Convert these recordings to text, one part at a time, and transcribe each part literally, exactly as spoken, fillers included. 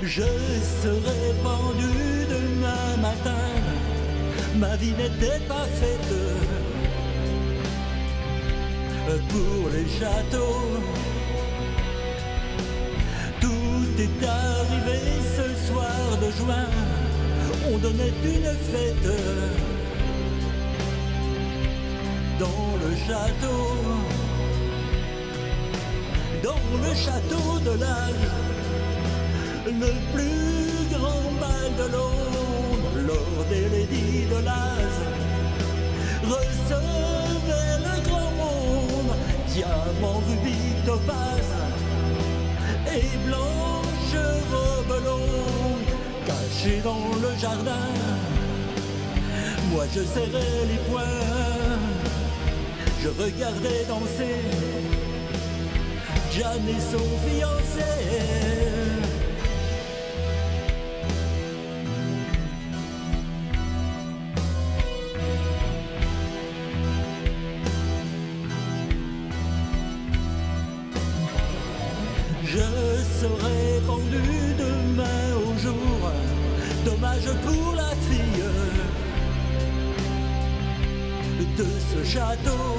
Je serai pendu demain matin, ma vie n'était pas faite pour les châteaux. Tout est arrivé ce soir de juin, on donnait une fête dans le château, dans le château de l'âge, le plus grand bal de Londres, lors des Lady de Laz recevait le grand monde, diamant, rubis, topaz et blanche robe longue, cachée dans le jardin. Moi je serrais les poings, je regardais danser Jeanne et son fiancé. Je serai pendu demain au jour, dommage pour la fille de ce château,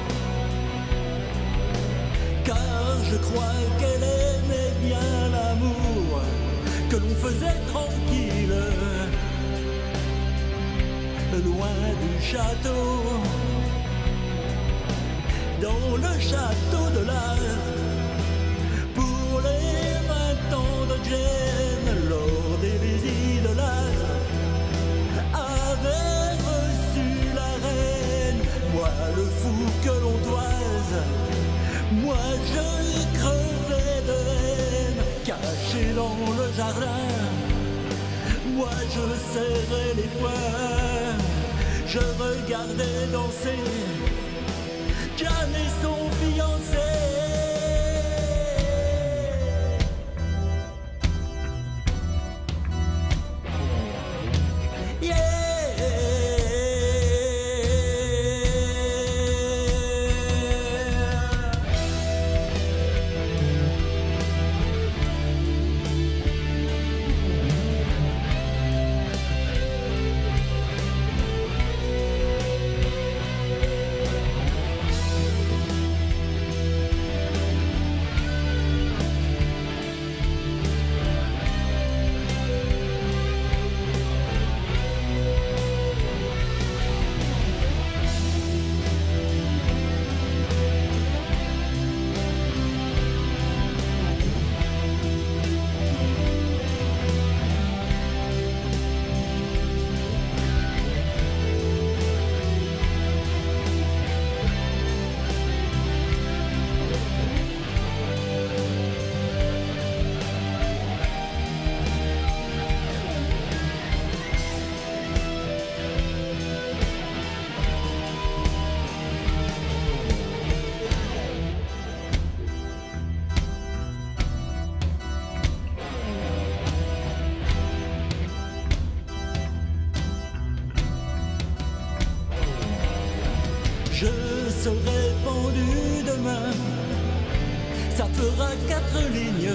car je crois qu'elle aimait bien l'amour que l'on faisait tranquille, loin du château, dans le château de l'Az. Pour les vingt ans de Jane, lors des visites de Laz, avait reçu la reine, moi le fou que l'on toise, moi je crevais de haine, caché dans le jardin, moi je serrais les poings, je regardais danser Jeanne et son fiancé. Je serai pendu demain, ça fera quatre lignes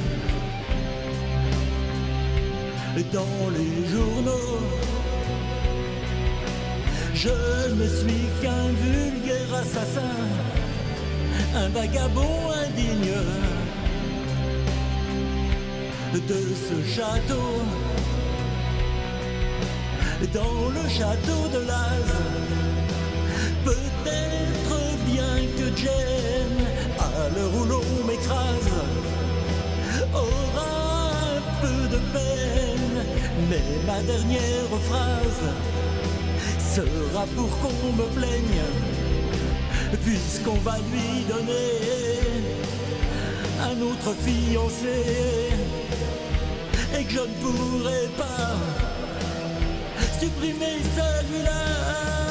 dans les journaux. Je ne suis qu'un vulgaire assassin, un vagabond indigne de ce château, dans le château de Laz. Peut-être bien que Jane, à l'heure où l'on m'écrase, aura un peu de peine, mais ma dernière phrase sera pour qu'on me plaigne, puisqu'on va lui donner un autre fiancé, et que je ne pourrai pas supprimer celui-là.